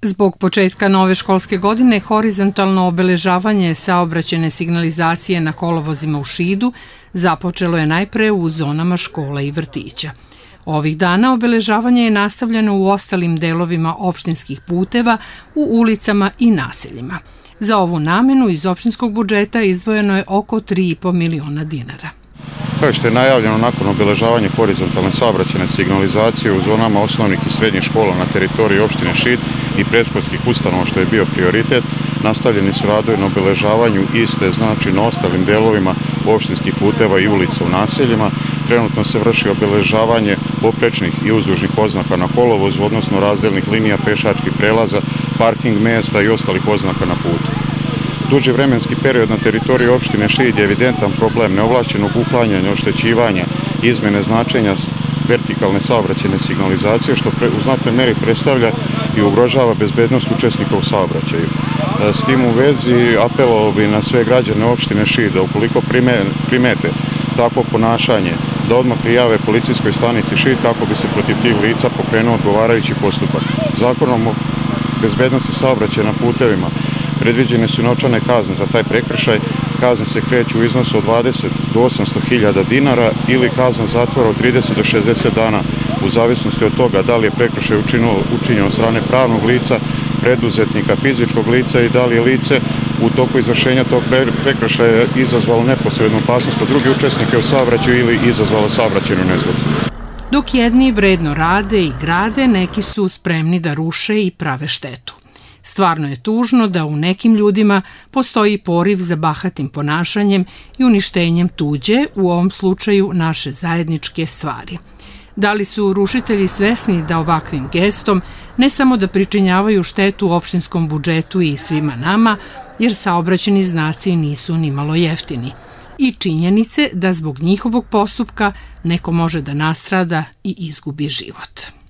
Zbog početka nove školske godine, horizontalno obeležavanje saobraćajne signalizacije na kolovozima u Šidu započelo je najpre u zonama škola i vrtića. Ovih dana obeležavanje je nastavljeno u ostalim delovima opštinskih puteva, u ulicama i naseljima. Za ovu namenu iz opštinskog budžeta izdvojeno je oko 3,5 miliona dinara. Kao što je najavljeno, nakon obeležavanja horizontalne saobraćajne signalizacije u zonama osnovnih i srednjih škola na teritoriji opštine Šid i predškolskih ustanova, što je bio prioritet, nastavljeni su radovi na obeležavanju iste, znači na ostalim delovima opštinskih puteva i ulica u naseljima. Trenutno se vrši obeležavanje poprečnih i uzdužnih oznaka na kolovozu, odnosno razdelnih linija, pešačkih prelaza, parking mesta i ostalih oznaka na putu. Duži vremenski period na teritoriji opštine Šid je evidentan problem neovlašćenog uklanjanja, oštećivanja, izmene značenja vertikalne saobraćajne signalizacije, što u znatnoj meri predstavlja i ugrožava bezbednost učesnika u saobraćaju. S tim u vezi apelovao bi na sve građane opštine Šid da ukoliko primete takvo ponašanje, da odmah prijave policijskoj stanici Šid kako bi se protiv tih lica pokrenuo odgovarajući postupak. Zakonom o bezbednosti saobraćaja na putevima predviđene su novčane kazne za taj prekršaj. Kazne se kreću u iznosu od 20 do 800.000 dinara ili kazna zatvora od 30 do 60 dana u zavisnosti od toga da li je prekršaj učinjen od strane pravnog lica, preduzetnika, fizičkog lica i da li je lice u toku izvršenja tog prekršaja izazvalo neposrednu opasnost po druge učesnike u saobraćaju ili izazvalo saobraćajnu nezgodu. Dok jedni vredno rade i grade, neki su spremni da ruše i prave štetu. Stvarno je tužno da u nekim ljudima postoji poriv za bahatim ponašanjem i uništenjem tuđe, u ovom slučaju naše zajedničke stvari. Da li su rušitelji svesni da ovakvim gestom ne samo da pričinjavaju štetu opštinskom budžetu i svima nama, jer saobraćajni znaci nisu nimalo jeftini, i činjenice da zbog njihovog postupka neko može da nastrada i izgubi život.